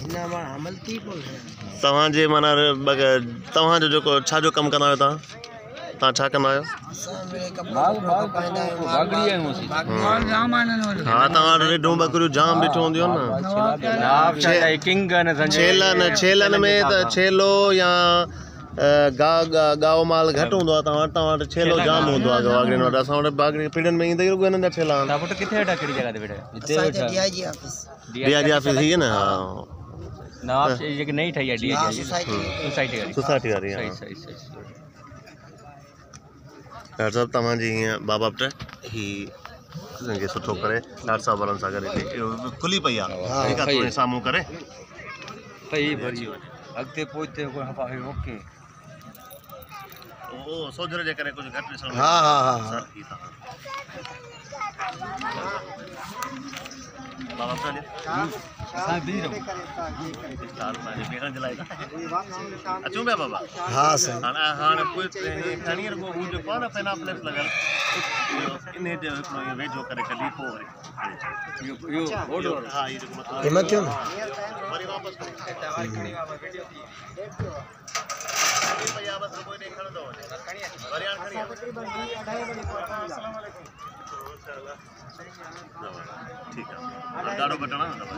तव्हांजे माना तव्हांजो जेको छा जो कमु कंदा आहियो तव्हां छा कंदा आहियो? हा तव्हां रेडियूं बकरियूं जाम ॾिठियूं हूंदियूं न छेलनि में त छेलो या गाओ माल घटि हूंदो आहे। तव्हां वटि छेलो जाम हूंदो आहे बागड़ियुनि वटि। असां वटि बागड़ी पिड़ियुनि में ईंदा ई रुॻो हिननि जा छेला आहिनि। DIG ऑफिस ही है ना? नहीं ठाई है सोसाइटी वाली। डॉक्टर साहब तव्हांजी हीअं बाबा पुट ही सुठो करे डॉक्टर साहब वारनि सां गॾु खुली पई आहे साम्हूं करे अॻिते पहुचे ओके ओ सोजर जे करे कुझु घटि ॾिसण। हा बाबा पुट अचूं पिया बाबा? हा साईं। हाणे खणी रुॻो हू जेको आहे न पेनाप्लेक्स लॻल इन जे वेझो करे कढी पोइ वरी हा इहो जेको हिम्मत थियो न वरी वापसि ठीक है ॾाढो घटना